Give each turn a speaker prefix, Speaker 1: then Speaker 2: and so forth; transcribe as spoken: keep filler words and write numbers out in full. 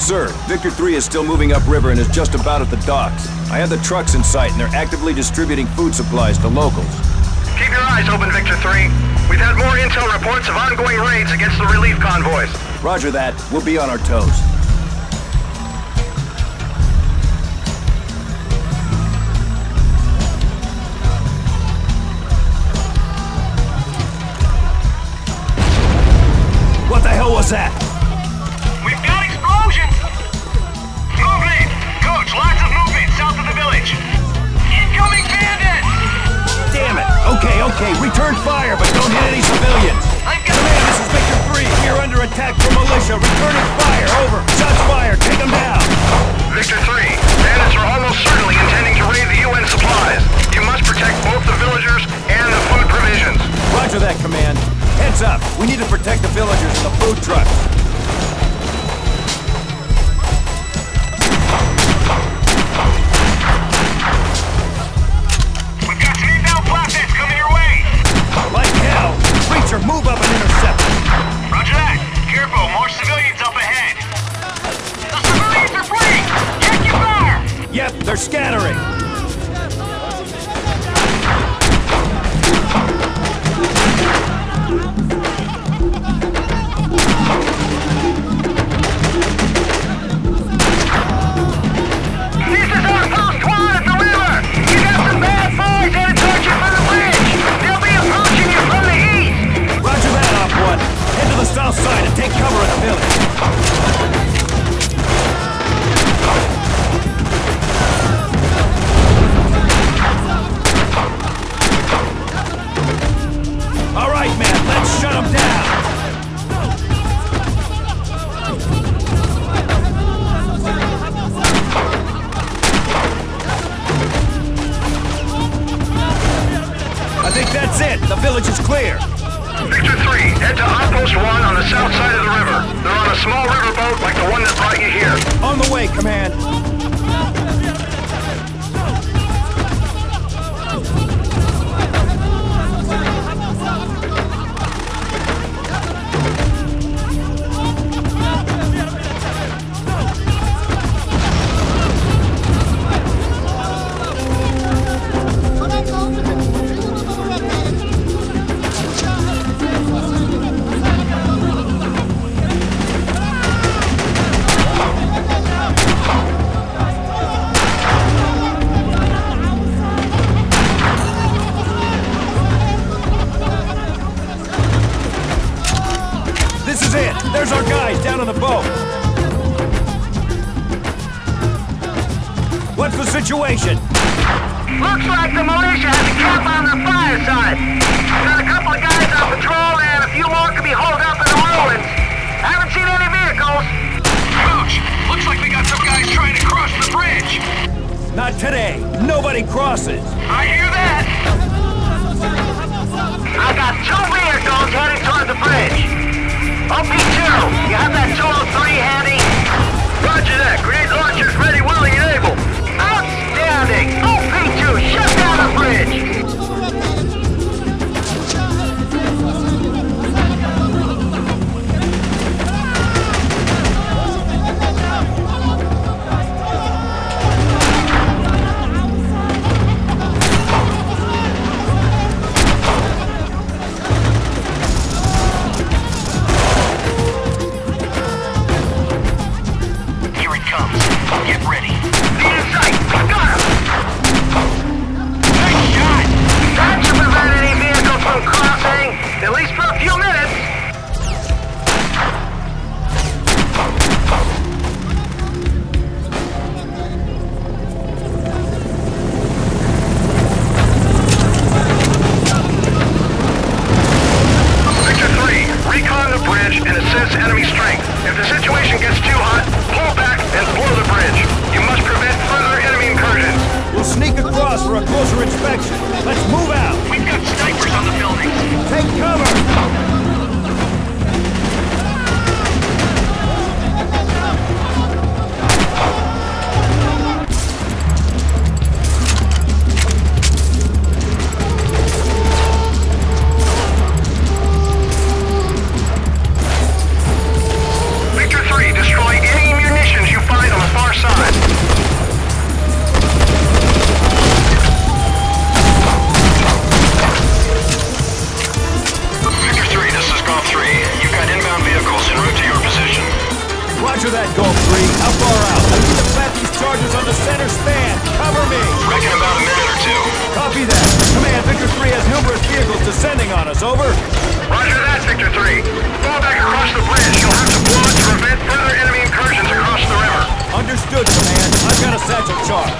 Speaker 1: sir. Victor three is still moving upriver and is just about at the docks. I have the trucks in sight and they're actively distributing food supplies to locals.
Speaker 2: Keep your eyes open, Victor three. We've had more intel reports of ongoing raids against the relief convoys.
Speaker 1: Roger that. We'll be on our toes. What the hell was that?
Speaker 3: We've got explosions! Movement! Coach, lots of movement south of the village. Incoming bandits!
Speaker 1: Damn it! Okay, okay, return fire, but don't hit any civilians!
Speaker 3: I've got...
Speaker 1: Command, this is Victor three. We're under attack from militia. Returning fire, over. Shots fired, take them down!
Speaker 2: Victor three, bandits are almost certainly intending to raid the U N supplies. You must protect both the villagers and the food provisions.
Speaker 1: Roger that, Command. Heads up, we need to protect the villagers and the food trucks.
Speaker 3: We've got some inbound flatbeds coming your way!
Speaker 1: Like hell! Preacher, move up and intercept them!
Speaker 3: Roger that! Careful, more civilians up ahead! The civilians are fleeing! Check your fire!
Speaker 1: Yep, they're scattering! Outside and take cover in the village. All right, man, let's shut them down. I think that's it. The village is clear.
Speaker 2: Victor three, head to Outpost one on the south side of the river. They're on a small riverboat like the one that brought you here.
Speaker 1: On the way, Command. There's our guys down on the boat. What's the situation?
Speaker 4: Looks like the militia has a camp on the fire side. Got a couple of guys on patrol and a few more could be holed up in the ruins. Haven't seen any vehicles.
Speaker 3: Coach, looks like we got some guys trying to cross the bridge.
Speaker 1: Not today. Nobody crosses.
Speaker 3: I hear that.
Speaker 4: I got two vehicles heading toward the bridge. O P two, you have that two oh three handy?
Speaker 2: Roger that. Grenade launchers ready, willing, and able.
Speaker 4: Outstanding! O P two, shut down the bridge!
Speaker 2: If the situation gets too hot, pull back and blow the bridge. You must prevent further enemy
Speaker 1: charge.